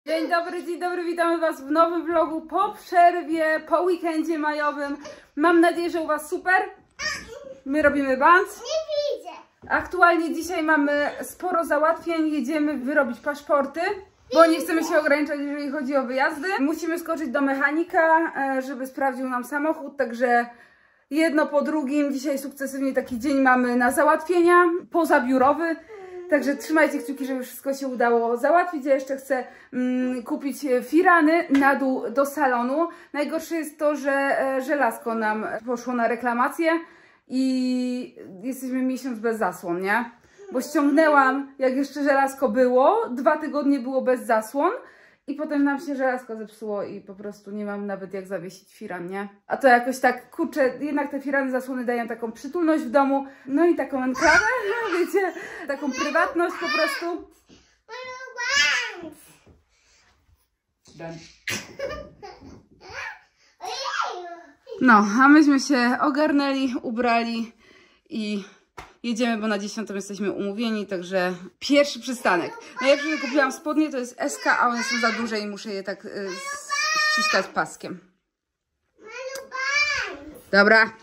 Dzień dobry, witamy Was w nowym vlogu po przerwie, po weekendzie majowym. Mam nadzieję, że u Was super. My robimy band. Nie widzę. Aktualnie dzisiaj mamy sporo załatwień, jedziemy wyrobić paszporty, bo nie chcemy się ograniczać, jeżeli chodzi o wyjazdy. Musimy skoczyć do mechanika, żeby sprawdził nam samochód, także jedno po drugim. Dzisiaj sukcesywnie taki dzień mamy na załatwienia, pozabiurowy. Także trzymajcie kciuki, żeby wszystko się udało załatwić. Ja jeszcze chcę kupić firany na dół do salonu. Najgorsze jest to, że żelazko nam poszło na reklamację i jesteśmy miesiąc bez zasłon, nie? Bo ściągnęłam, jak jeszcze żelazko było, 2 tygodnie było bez zasłon i potem nam się żelazko zepsuło i po prostu nie mam nawet jak zawiesić firan, nie? A to jakoś tak, kurczę, jednak te firany zasłony dają taką przytulność w domu, no i taką enklawę, wiecie, taką prywatność po prostu. No, a myśmy się ogarnęli, ubrali i jedziemy, bo na 10 jesteśmy umówieni, także pierwszy przystanek. Najlepsze, że kupiłam spodnie, to jest SK, a one są za duże i muszę je tak ściskać paskiem. Dobra.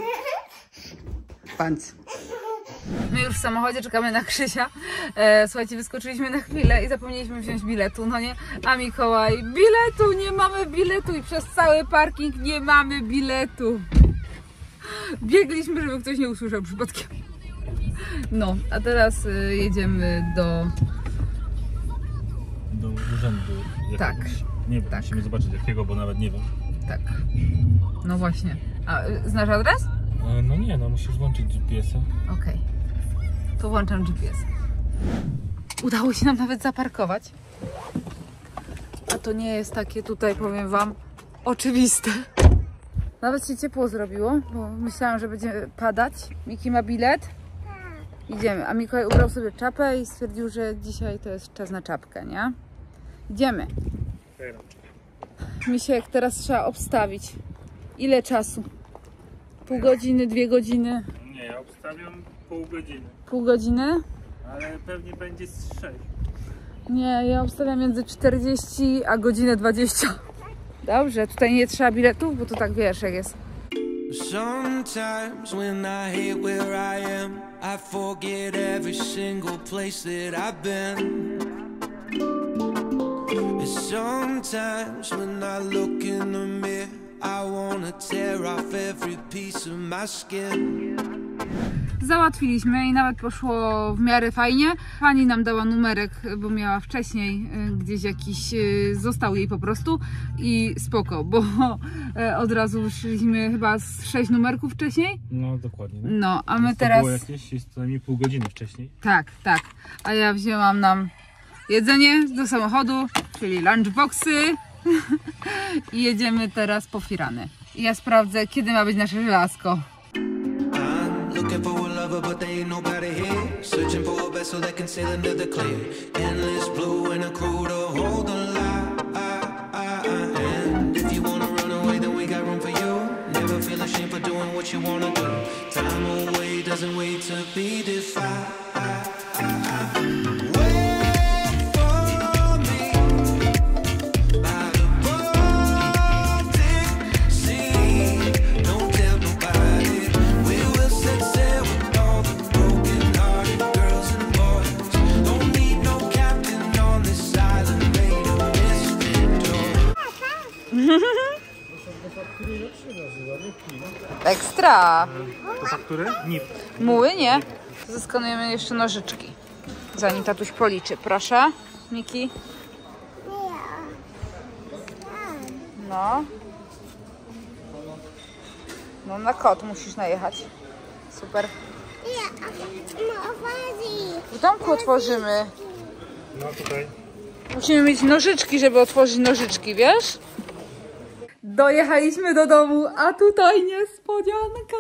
Pants. My już w samochodzie czekamy na Krzysia. Słuchajcie, wyskoczyliśmy na chwilę i zapomnieliśmy wziąć biletu, no nie? A Mikołaj, biletu, nie mamy biletu i przez cały parking nie mamy biletu. Biegliśmy, żeby ktoś nie usłyszał przypadkiem. No, a teraz jedziemy do urzędu jakiegoś. Tak. Nie wiem, tak. Musimy zobaczyć jakiego, bo nawet nie wiem. Tak. No właśnie. A znasz adres? No nie, no musisz włączyć GPS-a. Okej. To włączam GPS. Udało się nam nawet zaparkować. A to nie jest takie tutaj, powiem Wam, oczywiste. Nawet się ciepło zrobiło, bo myślałam, że będzie padać. Miki ma bilet. Idziemy. A Mikołaj ubrał sobie czapę i stwierdził, że dzisiaj to jest czas na czapkę, nie? Idziemy. Misiek, teraz trzeba obstawić. Ile czasu? Pół godziny, 2 godziny? Nie, ja obstawiam pół godziny. Pół godziny? Ale pewnie będzie z 6. Nie, ja obstawiam między 40 a godzinę 20. Dobrze, tutaj nie trzeba biletów, bo to tak wiesz jak jest. Sometimes when I hate where I am, I forget every single place that I've been. And sometimes when I look in the mirror, I wanna tear off every piece of my skin. Załatwiliśmy i nawet poszło w miarę fajnie. Pani nam dała numerek, bo miała wcześniej gdzieś jakiś, został jej po prostu i spoko, bo od razu wyszliśmy chyba z 6 numerków wcześniej. No dokładnie. No, a my to teraz... było jakieś, jest co najmniej pół godziny wcześniej. Tak, tak. A ja wzięłam nam jedzenie do samochodu, czyli lunchboxy i jedziemy teraz po firany. I ja sprawdzę, kiedy ma być nasze żelazko. Looking for a lover, but there ain't nobody here. Searching for a vessel that can sail into the clear. Endless blue and a crew to hold the line. And if you wanna run away, then we got room for you. Never feel ashamed for doing what you wanna do. Time away doesn't wait to be defined. Ekstra! To faktury? NIP. Muły nie. Zeskanujemy jeszcze nożyczki, zanim tatuś policzy. Proszę, Miki. No. No na kod musisz najechać. Super. W domku otworzymy. No tutaj. Musimy mieć nożyczki, żeby otworzyć nożyczki, wiesz? Dojechaliśmy do domu, a tutaj niespodzianka.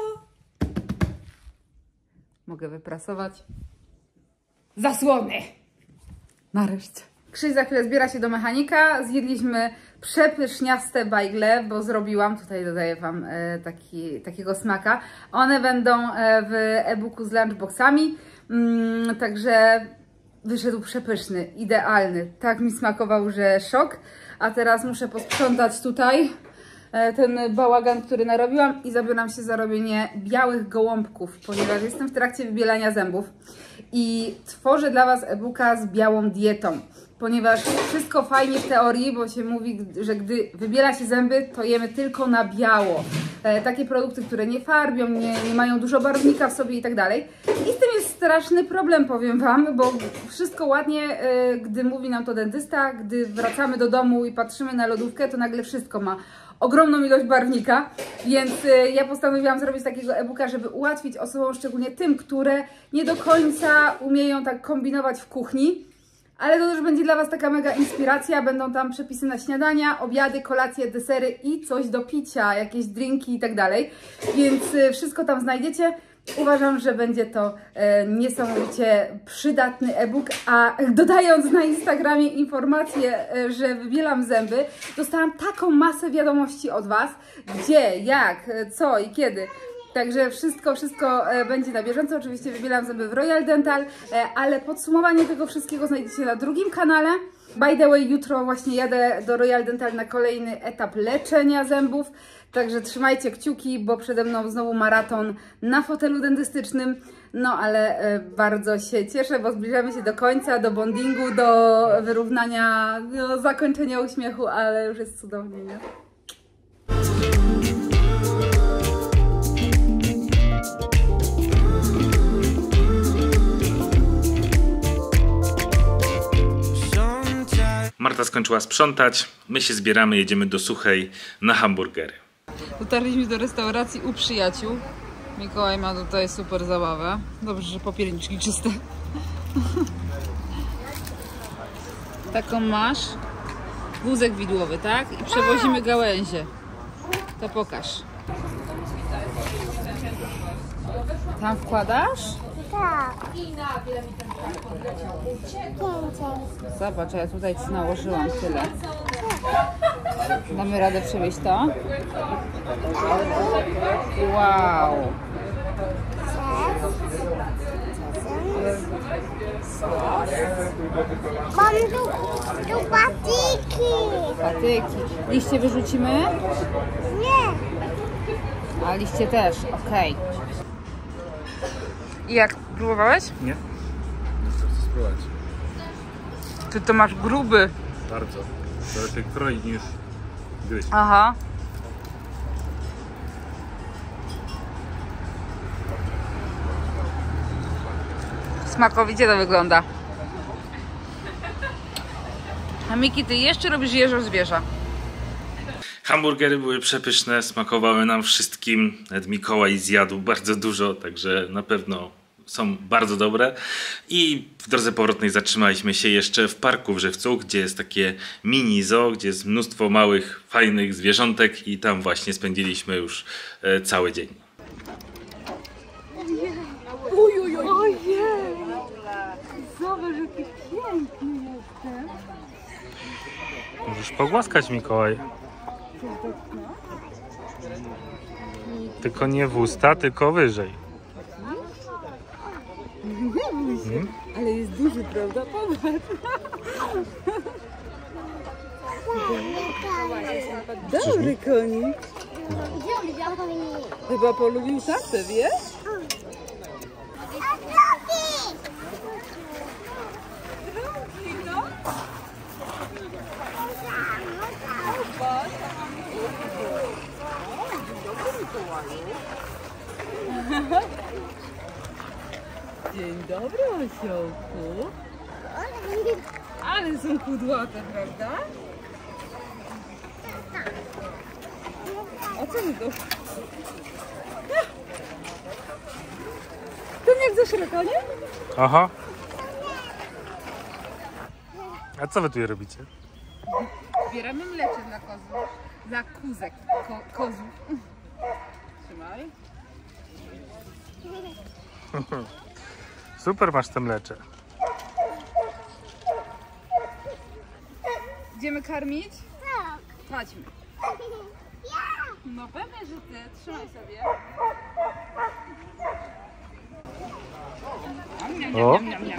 Mogę wyprasować zasłony. Nareszcie. Krzyś za chwilę zbiera się do mechanika. Zjedliśmy przepyszniaste bajgle, bo zrobiłam, tutaj dodaję Wam takiego smaka. One będą w e-booku z lunchboxami, także wyszedł przepyszny, idealny. Tak mi smakował, że szok. A teraz muszę posprzątać tutaj ten bałagan, który narobiłam i zabieram się za robienie białych gołąbków, ponieważ jestem w trakcie wybielania zębów i tworzę dla Was e-booka z białą dietą. Ponieważ wszystko fajnie w teorii, bo się mówi, że gdy wybiela się zęby, to jemy tylko na biało. Takie produkty, które nie farbią, nie mają dużo barwnika w sobie i tak dalej. I z tym jest straszny problem, powiem Wam, bo wszystko ładnie, gdy mówi nam to dentysta, gdy wracamy do domu i patrzymy na lodówkę, to nagle wszystko ma ogromną ilość barwnika, więc ja postanowiłam zrobić takiego e-booka, żeby ułatwić osobom, szczególnie tym, które nie do końca umieją tak kombinować w kuchni. Ale to też będzie dla Was taka mega inspiracja, będą tam przepisy na śniadania, obiady, kolacje, desery i coś do picia, jakieś drinki i tak dalej. Więc wszystko tam znajdziecie. Uważam, że będzie to niesamowicie przydatny e-book, a dodając na Instagramie informację, że wybielam zęby, dostałam taką masę wiadomości od Was, gdzie, jak, co i kiedy. Także wszystko będzie na bieżąco. Oczywiście wybieram zęby w Royal Dental, ale podsumowanie tego wszystkiego znajdziecie na drugim kanale. By the way, jutro właśnie jadę do Royal Dental na kolejny etap leczenia zębów. Także trzymajcie kciuki, bo przede mną znowu maraton na fotelu dentystycznym. No ale bardzo się cieszę, bo zbliżamy się do końca, do bondingu, do wyrównania, do zakończenia uśmiechu, ale już jest cudownie, nie? Marta skończyła sprzątać, my się zbieramy, jedziemy do Suchej na hamburgery. Dotarliśmy do restauracji u przyjaciół. Mikołaj ma tutaj super zabawę. Dobrze, że popierniczki czyste. Taką masz. Wózek widłowy, tak? I przewozimy gałęzie. To pokaż. Tam wkładasz? Tak. Zobacz, ja tutaj Ci nałożyłam tyle. Damy radę przewieźć to? Wow! Mam tu patyki. Patyki. Liście wyrzucimy? Nie. A liście też, okej. I jak? Próbowałeś? Nie? Nie chcę spróbować. Ty to masz gruby. Bardzo. To lepiej kroić niż gryźć. Aha. Smakowicie to wygląda. A Miki, ty jeszcze robisz jeżo zwierza. Hamburgery były przepyszne, smakowały nam wszystkim. Nawet Mikołaj zjadł bardzo dużo, także na pewno są bardzo dobre. I w drodze powrotnej zatrzymaliśmy się jeszcze w parku w Żywcu, gdzie jest takie mini zoo, gdzie jest mnóstwo małych, fajnych zwierzątek i tam właśnie spędziliśmy już cały dzień. Ojej! Zobacz, jaki piękny jestem. Możesz pogłaskać, Mikołaj. Tylko nie w usta, tylko wyżej. Ale jest duży, prawda? Popatrz. Dobry konik. Chyba polubił tatę, wiesz? Drugi, no. Dzień dobry, osiołku. Ale są kudłate, prawda? A co my to? To nie jak za szeroko, nie? Aha. A co wy tu robicie? Zbieramy mlecze dla kozów. Dla kózek. Kozów. Trzymaj. Super, masz te mlecze. Idziemy karmić? Tak. Chodźmy. No pewnie, że ty. Trzymaj sobie. O.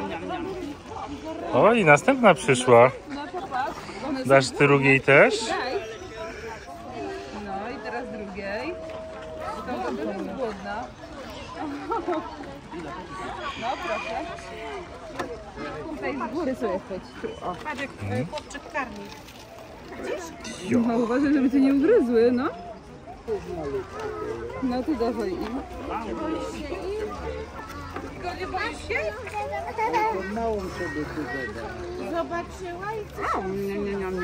O, i następna przyszła. No to patrz. One Dasz są... drugiej też? Daj. No i teraz drugiej. To też jest głodna. No proszę. Tutaj z góry sobie chwyć. Tu, o. Chłopczyk karmi. No uważaj, żeby cię nie ugryzły, no. No to dawaj im. Nie boisz się? Zobaczyła i Nie.